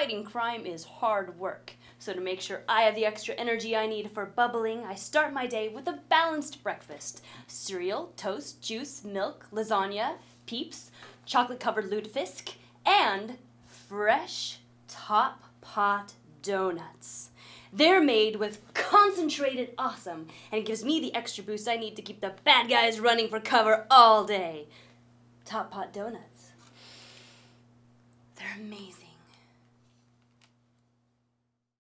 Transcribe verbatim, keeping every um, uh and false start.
fighting crime is hard work. So to make sure I have the extra energy I need for bubbling, I start my day with a balanced breakfast. Cereal, toast, juice, milk, lasagna, Peeps, chocolate-covered lutefisk, and fresh top pot donuts. They're made with concentrated awesome, and it gives me the extra boost I need to keep the bad guys running for cover all day. Top pot donuts. They're amazing.